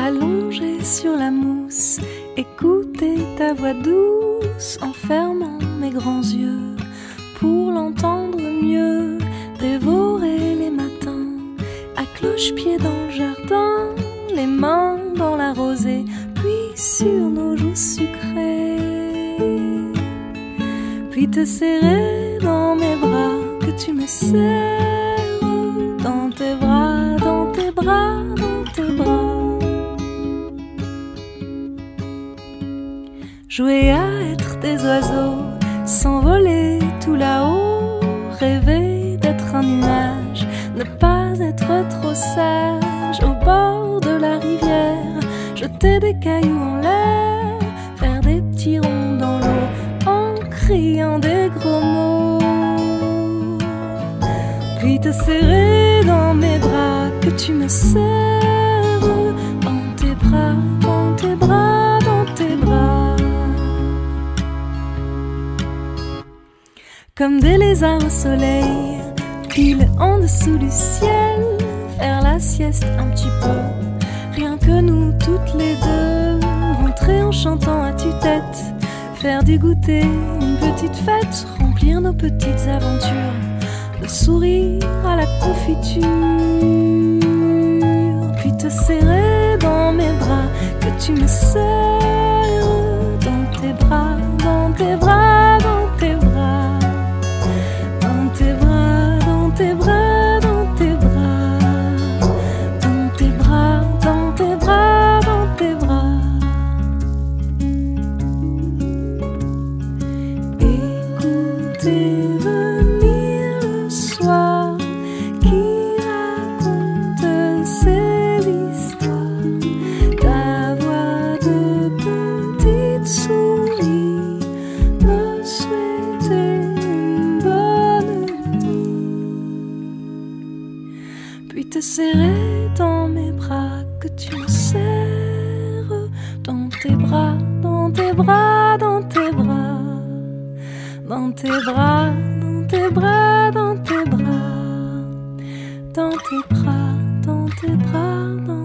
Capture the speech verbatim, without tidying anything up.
allongé sur la mousse, écouter ta voix douce en fermant mes grands yeux pour l'entendre mieux, dévorer les matins à cloche-pied dans le jardin, les mains dans la rosée, puis sur nos joues sucrées, puis te serrer dans mes bras, que tu me serres dans tes bras, dans tes bras, dans tes bras. Jouer à être des oiseaux, s'envoler tout là-haut, rêver d'être un nuage, ne pas être trop sage, au bord de la rivière, jeter des cailloux en l'air, faire des petits ronds dans l'eau, en criant des gros mots, puis te serrer dans mes bras, que tu me serres dans tes bras, dans tes bras, dans tes bras. Comme des lézards au soleil, pile en dessous du ciel, faire la sieste un petit peu, rien que nous toutes les deux, rentrer en chantant à tue-tête, faire du goûter une petite fête, remplir nos petites aventures, le sourire à la confiture, puis te serrer dans mes bras, que tu me serres dans tes bras, dans tes bras, dans tes bras. Dans tes bras, dans tes bras, dans tes bras, dans tes bras, dans tes bras, dans tes bras. Écoutez venir le soir qui raconte ses histoires, ta voix de petite souris me souhaitait une bonne nuit, puis te serrer dans mes bras, que tu me serres dans tes bras, dans tes bras, dans tes bras, dans tes bras, dans tes bras, dans tes bras, dans tes bras, dans tes bras, dans